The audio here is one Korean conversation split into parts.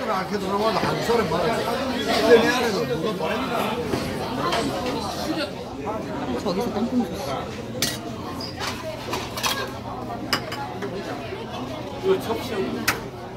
뚜껑을 이렇게 들어가면 한 사람 말이야. 근데 내 안에서 누가 말합니다. 저기서 땅콩 줬어. 이거 접시.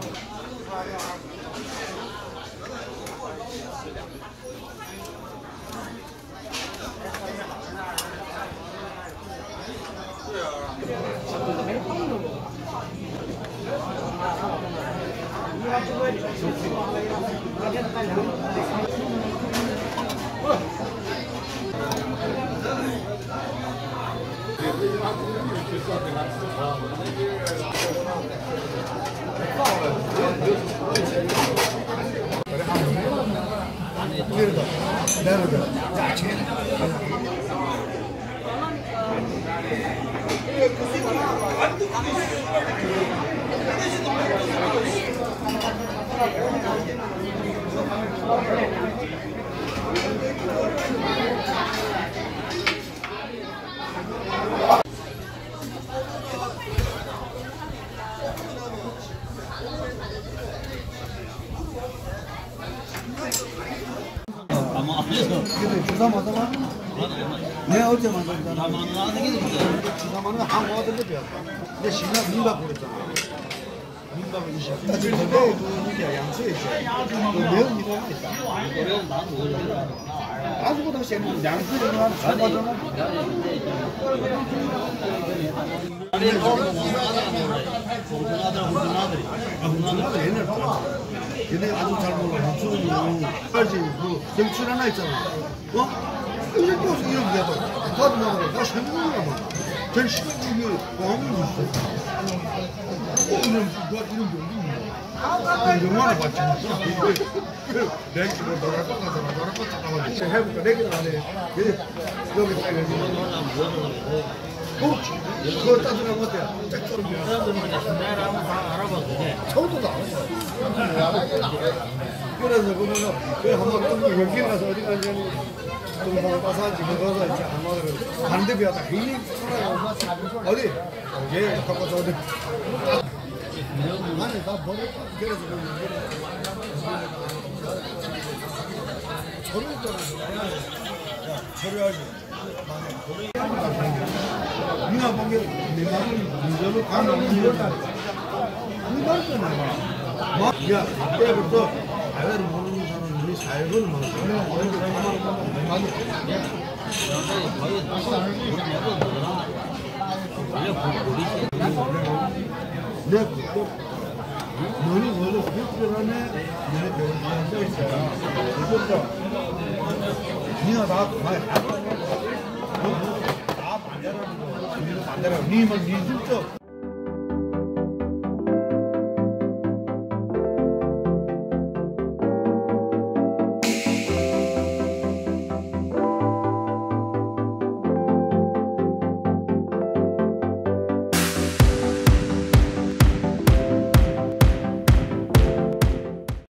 주사 맞아봐? 내 어제 만들잖아. 주사 맞으면 한국 어떤데 배웠다. 근데 신나 민박 그랬잖아. 민박을 이제 지금 그때 그 양수에 있어. 그 매운 미소가 있다. 아주보다 센 양수에 한 3만원. 훈훈하더라 옛날 봤어. 얘네 아주 잘 몰라. 무슨 알지? 그 경출 하나 있잖아. 어? 이렇게 와서 이렇게 하다. 나도 나가라. 나 생각나 봐. 제일 심한 게 공항이 있어. 이런 병이 영화를 봤지. 랭키로 돌아갔다 잠깐만. 해볼까? 랭키를 안 해. 여기 딱 여기. 그거 따지면 어때? 사람들은 신나를 한번 다 알아봤는데 처음부터 다 알았어. 그래서 그거는 한번 여기 가서 어디 가는지 좀 가서 그거 가서 이제 한번 반대비하다 괜히 살아요. 어디? 예, 갖고 어디? 아니 나 머리 그래서 처리하지. 네가 보게 내 마음이 이대로 가면 이러다. 이럴 때는 야, 그때부터 아래를 모르는 사람들이 살고는 막 내 그때 너는 원래 특별하네 내 배우는 데 있어요. 그래서 네가 다 많이 다 반대라는 거. 반대라고. 니만 니 진짜